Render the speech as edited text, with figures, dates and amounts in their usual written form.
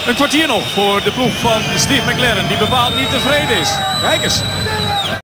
Een kwartier nog voor de ploeg van Steve McClaren, die bepaald niet tevreden is. Kijk eens.